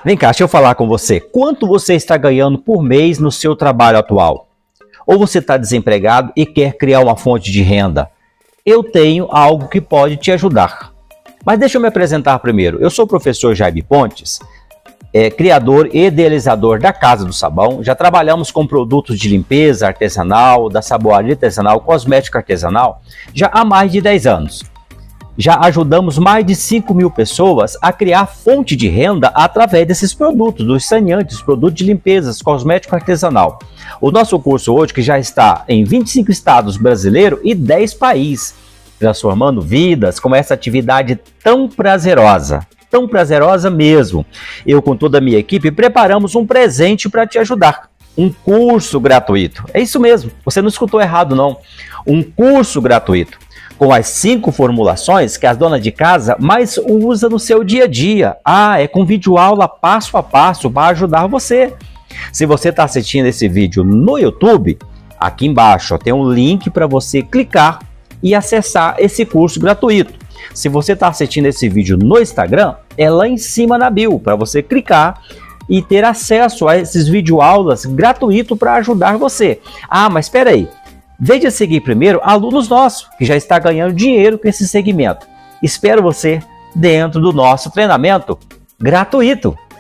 Vem cá, deixa eu falar com você. Quanto você está ganhando por mês no seu trabalho atual? Ou você está desempregado e quer criar uma fonte de renda? Eu tenho algo que pode te ajudar. Mas deixa eu me apresentar primeiro. Eu sou o professor Jaime Pontes, criador e idealizador da Casa do Sabão. Já trabalhamos com produtos de limpeza artesanal, da saboaria artesanal, cosmética artesanal, já há mais de 10 anos. Já ajudamos mais de 5.000 pessoas a criar fonte de renda através desses produtos, dos saneantes, produtos de limpeza, cosmético artesanal. O nosso curso hoje, que já está em 25 estados brasileiros e 10 países, transformando vidas com essa atividade tão prazerosa mesmo. Eu, com toda a minha equipe, preparamos um presente para te ajudar. Um curso gratuito. É isso mesmo, você não escutou errado não. Um curso gratuito, com as 5 formulações que as donas de casa mais usam no seu dia a dia. É com videoaula passo a passo para ajudar você. Se você está assistindo esse vídeo no YouTube, aqui embaixo tem um link para você clicar e acessar esse curso gratuito. Se você está assistindo esse vídeo no Instagram, é lá em cima na bio, para você clicar e ter acesso a esses videoaulas gratuitos para ajudar você. Mas espera aí. Veja seguir primeiro alunos nossos, que já está ganhando dinheiro com esse segmento. Espero você dentro do nosso treinamento gratuito.